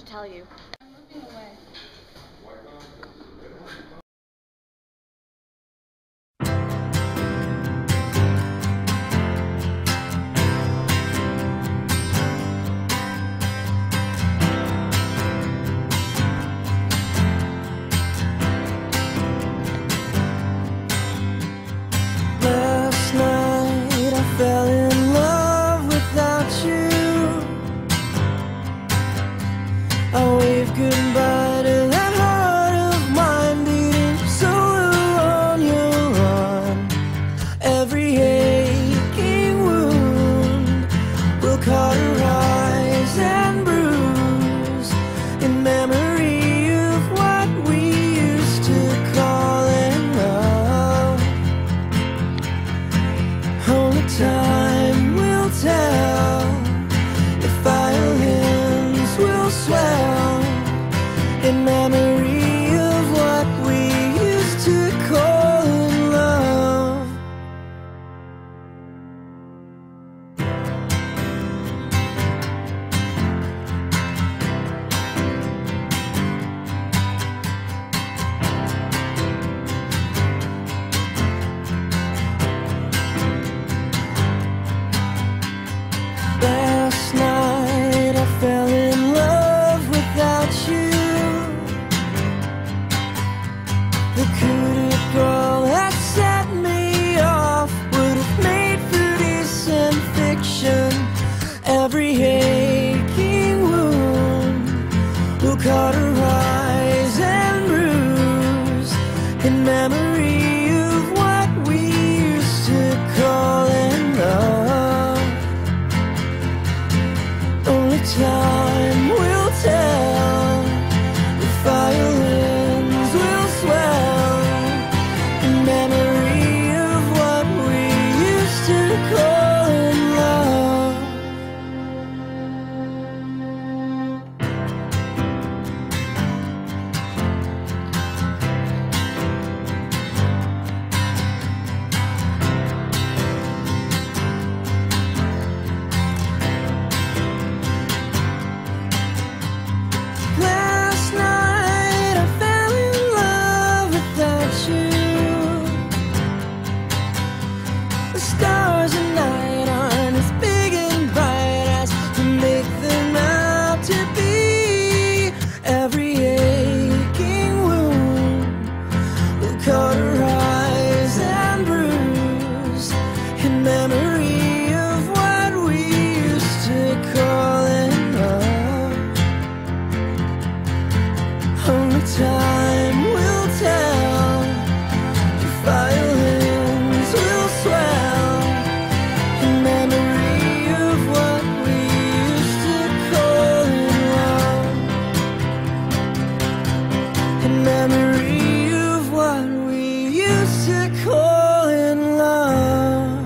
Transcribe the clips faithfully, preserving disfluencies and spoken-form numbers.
tell you. I'm moving away. Last night I fell in love without you. I waved goodbye to that heart of mine beating so on your run. Every aching wound will cauterize and bruise in memory of what we used to call it love. Only time will tell if violins will swell in memory of what we used to call in love. Last night I fell in love without you. The coup de grace that set me off would have made for decent fiction. Every aching wound will cauterize and bruise in memory of what we used to call in love. Only time will tell if violins will swell in memory of what we used to call in love. Last night I fell in love without you. The stars at night aren't as big and bright as we make them out to be. Every aching wound will cauterize and bruise in memory of what we used to call in love. Only time will tell if violins will swell in memory of what we used to call in love. In memory of what we used to call in love.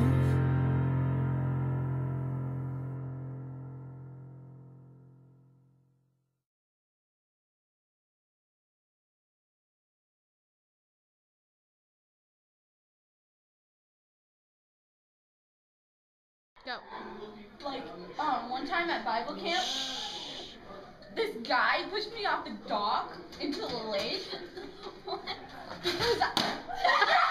Go. Like, um, one time at Bible camp, this guy pushed me off the dock into the lake because I